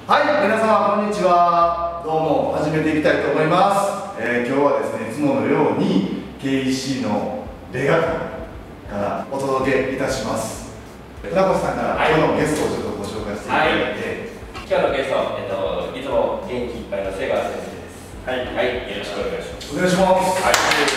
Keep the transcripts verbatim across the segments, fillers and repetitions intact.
はい、皆様こんにちは。どうも始めていきたいと思います。えー、今日はですね、いつものように ケーイーシー のレガトからお届けいたします。船越さんから今日のゲストをちょっとご紹介していただいて、 はい、今日のゲスト、えっと、いつも元気いっぱいの瀬川先生です。はい、はい、よろしくお願いします。 お願いします。はい、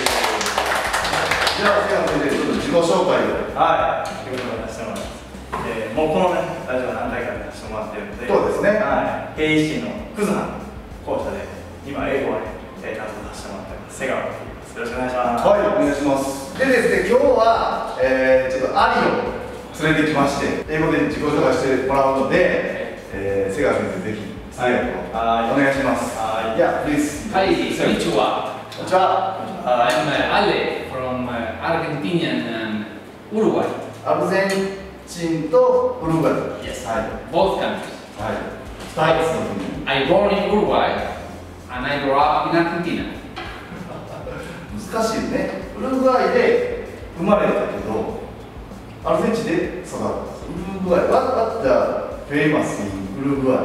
じゃあ瀬川先生、ちょっと自己紹介を。 はい、ということでさせてもらいます。えー、もうこのね、ラジオ何回かやらせてもらってるので、 そうですね。 はい、ケーイーシー のクズハン校舎で今英語をね、担当させてもらってます。瀬川と言います。よろしくお願いします。 はい、お願いします。でですね、今日は、えー、ちょっとアリを連れてきまして、英語で自己紹介してもらうので、えー、瀬川先生ぜひ通訳をお願いします。はい、いや、please。 はい、こんにちは。 こんにちは。 I'm Ale from Argentina and Uruguay. アルゼンチンとウルグアイ。 Yes. はい。 Both countries. はい。二つの国。 I born in Uruguay and I grew up in Argentina. 難しいね。ウルグアイで生まれたけど、アルゼンチンで育った。ウルグアイ。What what the famous in ウルグアイ?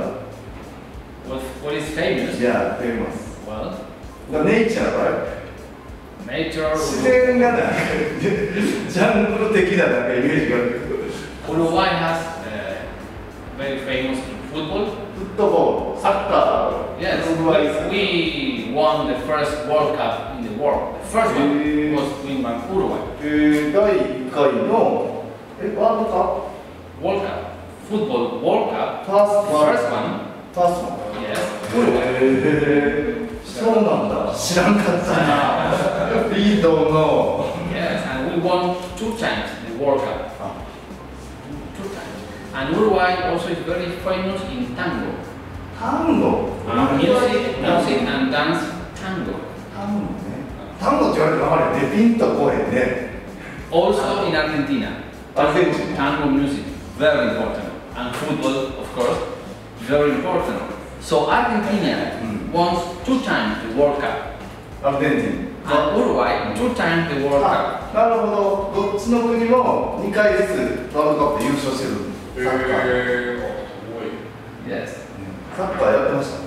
What what is famous? Yeah, famous. Well, The nature, right? nature. 自然がなんかジャングル的ななんかイメージがあるけど。 Uruguay has uh, very famous in football. フットボール、サッカー。 Yes, ウルグアイ。 we won the first World Cup in the world. The first one Eh. was won by Uruguay. えー、だいいっかいのえワールドカ World Cup, football World Cup. ップファース The トワール first ド one. ファーストワン。 Yes, Uruguay. えー、そうなんだ。知らんかったな。We don't know. Yes, and we won two times the World Cup. あ、 Two times. And Uruguay also is very famous in tango. 単語。 Uh, music, music and dance tango. 単語ね。単語って言われてもあれね、ピンとこえへんね。 Also in Argentina, Argentina. tango music, very important. And football, of course, very important. So Argentina Mm. won two times the World Cup. アルゼンチン。 And Uruguay, two times the World Cup. あ、なるほど。どっちの国もにかいずつワールドカップで優勝してる。サッカー。 Yes. サッカーやってました。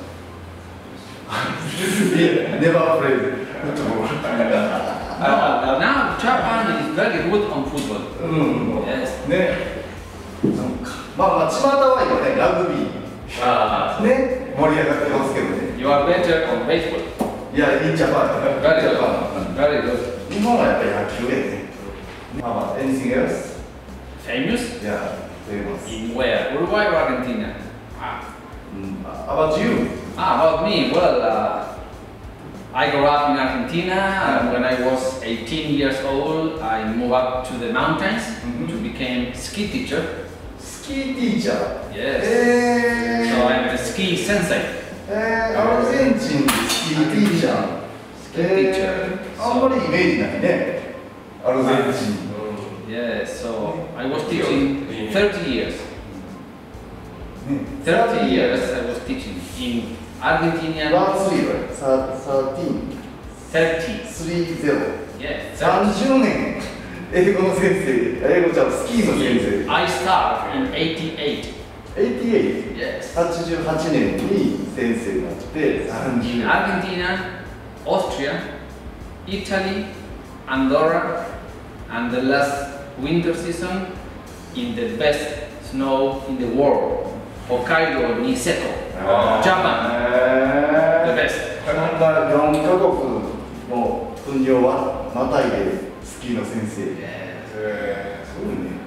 ネバープレイフットボール。 Uh, now Japan is very good on football. うん。 Yes. ね。そうか。まあまあ巷は今ねラグビ Uh, ーね盛り上がってますけどね。 you are better on baseball. いやいいジャパン。 Very ジャ good. パン。 Very good. 日本はやっぱり野球やね。まあまあ anything else? Famous? いや、famous. In where? Uruguay or Argentina? Ah, Mm, about you? ah about me. Well, uh, I grew up in Argentina, and when I was eighteen years old, I moved up to the mountains Mhm. to become ski teacher. スキーティーチャー。 Yes. え So ー I'm a ski sensei. えー、アルゼンチンでスキーティーチャー。 スキーティーチャー。 えー、あんまりイメージないね。アルゼンチン。 Yes. So I was teaching thirty years. ね。 thirty years I was teaching in Argentina. ワンスリーはササーティーン。 thirty. スリーゼロ。 Yes. 三十年英語の先生、英語ちゃうスキーの先生。 I start in eighty-eight. エイティーエイト。 Yes. はちじゅうはちねんに先生になって三十 In 年。 Argentina, Austria, Italy, Andorra, and the last winter season in the best snow in the world, Hokkaido, Niseko, Japan, え the ー best. そんなよんカ国の国をはまたいでスキーの先生。 Yes. すごいね。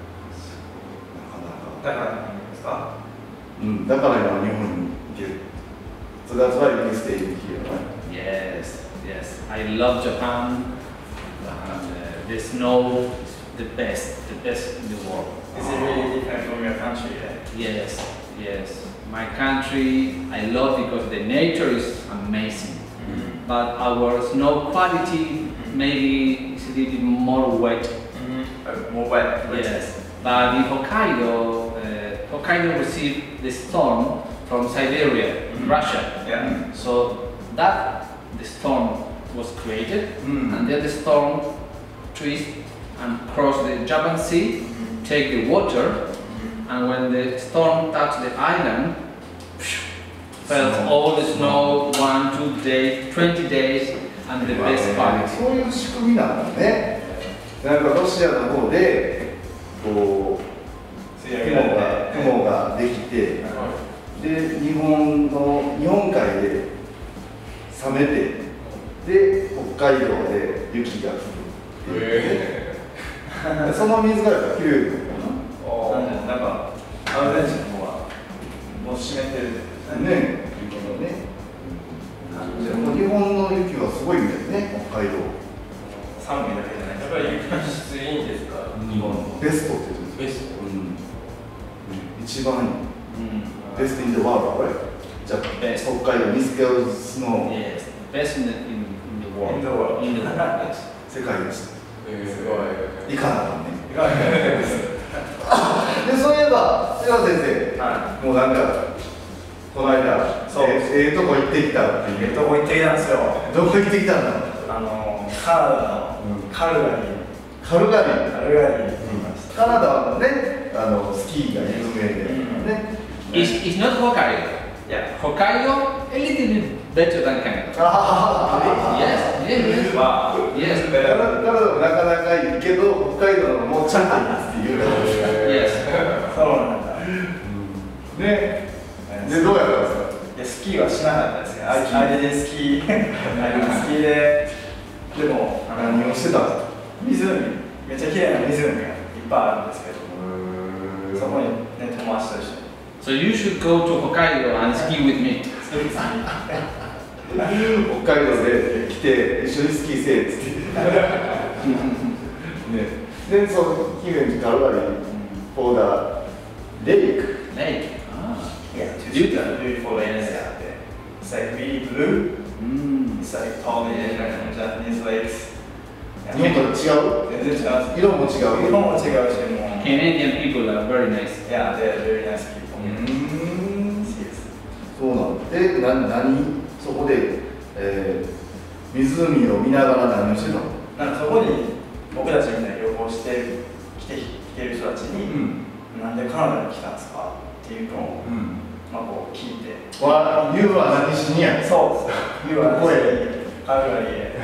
なかなか。 だから何ですか？ うん、だから今日本に行ける。So that's why you stay here, right? Yes, yes. I love Japan. And, uh, the snow is the best, the best in the world. Is it really different from your country? Yeah? Yes, yes. My country I love because the nature is amazing. Mm-hmm. But our snow quality maybe is a little bit more wet. Mm-hmm. Uh, more wet. wet. Yes. But in Hokkaido, uh, Hokkaido received the storm from Siberia, Mhm. Russia. Yeah. So that the storm was created, Mm. and then the storm twist and cross the Japan Sea, Mhm. take the water, Mhm. and when the storm touched the island, felt all the snow one, two days, twenty days, and the best part. そういう仕組みなんだね。なんかロシアの方でこう吸い上げられて雲が雲ができて、で日本の日本海で冷めて、で北海道で雪が降るっていうね。その水がやっぱきれいなのかなんでなんかアルゼンチンの方はもう湿ってるな。ね、雪のね。でも日本の雪はすごいんだよね、北海道。 寒いだけじゃない。 やっぱり雪質いいんですか？日本の。 ベストって言うんですよ。 ベスト。 うん。一番いい。 Mm. Best in the world, right? じゃあ、 Best. 北海道ミスケルスの Yes, best in the, in, in the world. In the world. In the world, yes. 世界です。 すごい。 いかなあかんね。 いかがですで、そういえば、瀬川先生、 はもうなんか、この間、 そうえええとこ行ってきたってい。 いう。 どこ行ってきたんですよ。 どこ行ってきたんだ。 あのカナダのカルガリー。 カルガリー。 カルガリーに行ってきました。 カナダはね、あのスキーが有名で、 うんね。 It's, it's not Hokkaido. Yeah. Hokkaido, a little bit better than Canada. ああ、 Yes, yes, yes. まあ、 Yes, カナダもなかなかいいけど、北海道の方がもうちょっといいっていう感じですか。 yes. そうなんだ。 ね。で、どうやったんですか。 いや、スキーはしなかったですね。あれでスキー、あれでスキーで、でも、あの何をしてたんですか。 湖、めっちゃ綺麗な湖がいっぱいあるんですけど、そこにね、友達と一緒に。 So you should go to Hokkaido and ski with me. 北海道で来て一緒にスキーせえっつってね、で、そう、姫路カルガリー、フォーダー、レイク。 Lake. Ah. Yeah, two Beautiful. beautiful lakes out there. It's like really blue. Mm. It's like tall and like Japanese lakes. 日本と違う。 全然違います。 色も違う。 日本も違うし、もう。 Canadian people are very nice. Yeah, they're very nice people. うーん。 好きです。 そうなの。で、な、何、そこで、えー、湖を見ながら何をしてたの。 なんかそこに僕たちみたいに旅行して来て来てる人たちに、 ん。 なんでカナダに来たんですかっていうのを、 うん。 まあこう聞いて。 わ、ユーは何しにや。 そうです。言うわ。 ここカルガリーへ。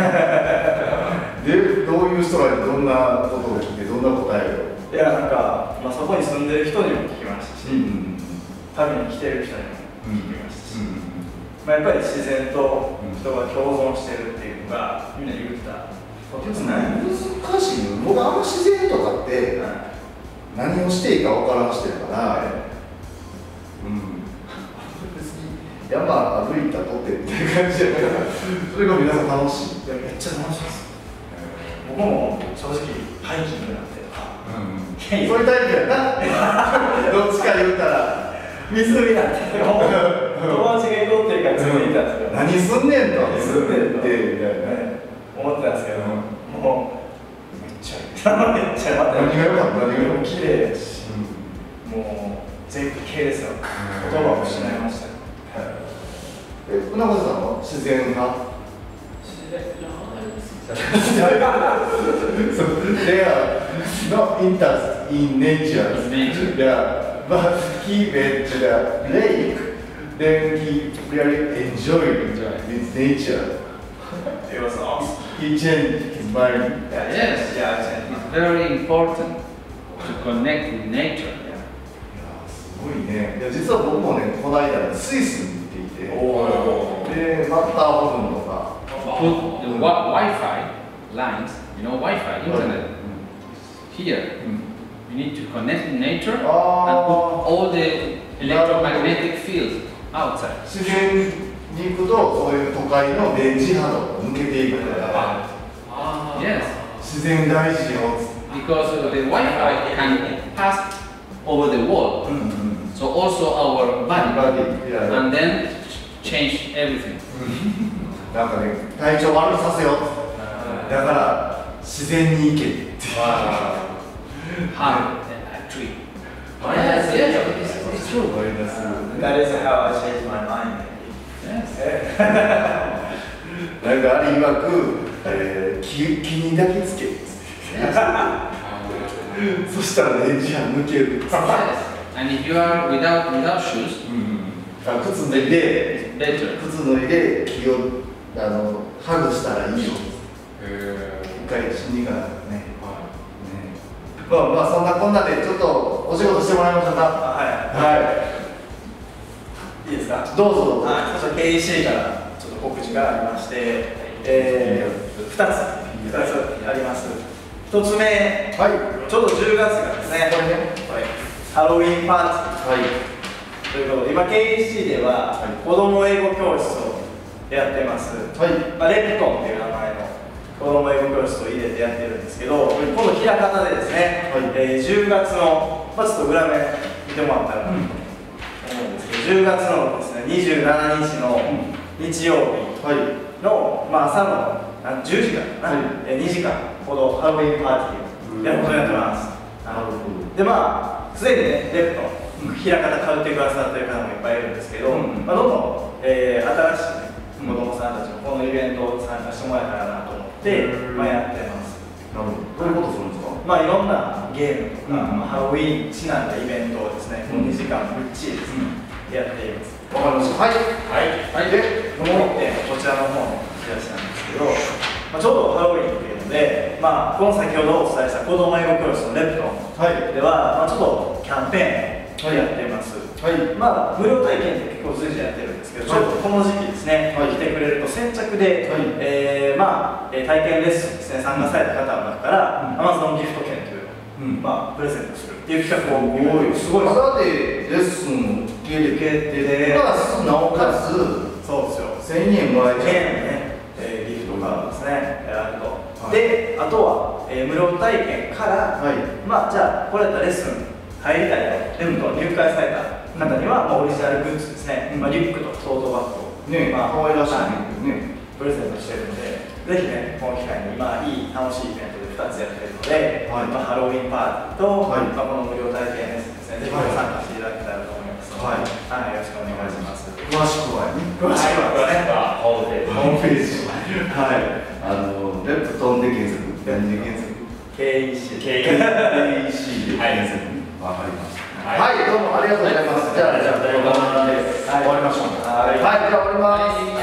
で、どういう人らにどんなことを聞いて、どんな答えを。 いやなんか、まあ、そこに住んでる人にも聞きましたし、 ん。 旅に来てる人にも聞きましたし、 うん。 まあ、やっぱり自然と人が共存してるっていうのがみんな言ったことですね。 難しいよ。僕あんま自然とかって何をしていいか分からんしてるから、うん、別に山歩いたとってっていう感じだからそれが皆さん楽しい。 いやめっちゃ楽しいです。僕も正直ハイキングなんてとか、 そういうタイプやなどっちか言うたら湖なんて友達が行こうっていうからついていたんですよ。 何すんねんと何すんねんとってみたいなね思ってたんですけど、もうめっちゃめっちゃ何が良かった何が良かった綺麗だし、もう絶景ですよ。言葉を失いましたよ。 え、船越さんは自然派They are not interested in nature. In nature. They are, but he went to the lake. Then he really enjoyed Enjoy. with nature. It was awesome. He changed his mind. Yeah, Yes. yeah, yeah. It's very important to connect with nature. いやすごいね。いや実は僕もね、この間スイスに行っていて、 おーでマッターホルンとか、 Put the wi- Wi-Fi lines, you know, Wi-Fi, internet, here. You need to connect with nature and put Ah. all the electromagnetic fields outside. 自然に行くとそういう都会の電磁波とか抜けていくから Yes, 自然大事よ。 because the Wi-Fi can pass over the wall, うんうん so also our body, バディいやいや and then change everything. なんかね、体調悪させよう。だから自然に行けって How? A tree. Yes, yes, it's, it's true. 思い出す。 That is how I changed my mind. Yes. なんかあれ曰く、えー、木木に抱きつけ Yes. そしたら電磁波抜ける。 Yes. And if you are without without shoes, うんあ靴脱いで Better. 靴脱いで気をあのハグしたらいいよ一回死にがね、ね、まあまあそんなこんなでちょっとお仕事してもらいましょうか。 はいはいいいですか。 どうぞどうぞ。 はい、ケーイーシー からちょっと告知がありまして、えー、ふたつふたつあります。ひとつめ、 はい、 ちょうどじゅうがつがですね、 これね、 はい、ハロウィンパーティーはいということで、今 ケーイーシー では子ども英語教室をやってます。 はいまあ、レプトンっていう名前の子ども英語教室を入れてやってるんですけど、今度ひらかたでですね、 はいえー、じゅうがつの、まあ、ちょっと裏面見てもらったらと思うんですけど、じゅうがつのですね、にじゅうしちにちの日曜日はいの、まあ、朝のあじゅうじかな、 はいえー、にじかんほどハロウィンパーティーをやることになってます。 なるほど。 でまあすでにねレプトンひらかた通ってくださってる方もいっぱいいるんですけど、 うんまあ、どんどん、えー、新しい、ね、子供さんたちもこのイベントを参加してもらえたらなと思って、 うんまあ、やってます。 なるほど。どういうことするんですか。 まあいろんなゲームとか、 うんまあ、ハロウィーンちなんだイベントをですね、このにじかんぶっちりですね、やっています。 わかりました。はい。 はいはい。で、 この、えーこちらの方のチラシなんですけど、まあ、ちょうどハロウィーンっていうので、まあ、この先ほどお伝えした子ども英語教室のレプトンはい。 では、まあ、ちょっとキャンペーンをやっています。 はい。 まあ、無料体験って結構随時やってるんですけど、ちょっとこの時期ですね、 はい来てくれると先着で、 はいえーまあ、えー体験レッスンですね、参加された方の中から、 うん Amazon ギフト券というのを、 うんまあ、プレゼントするっていう企画を、 すごい。ただでレッスン受け入れて、プラスなおかつそうですよ。 せんえんもらえちゃう。 ね、えーギフトカードですね、あると、 はいで、あとは、えー無料体験から、 はい。 まあ、じゃあ、これやったらレッスン入りたいと、レムト入会された方には、まあ、オリジナルグッズですね、 うんまあ、リュックとトートバッグを、 ね、 まあ、 可愛らしいはいね。 プレゼントしてるので、ぜひね、この機会に、今、いい、楽しいイベントでふたつやってるので、 はいまあ、ハロウィンパーティーと、 はいまあ、この無料体験レッスンですね、ぜひご参加していただけたらと思いますので、 はいはい、よろしくお願いします。 詳しくはね。 詳しくはね、 ホームページホームページ。はい。あのレプトンで検索。何で検索。 ケーイーシー。 ケーイーシーケーイーシー で検索。わかりました。 はいはい、どうもありがとうございます。じゃあ、じゃあ、これからです。終わりましょう。 はいはい、じゃあ終わります。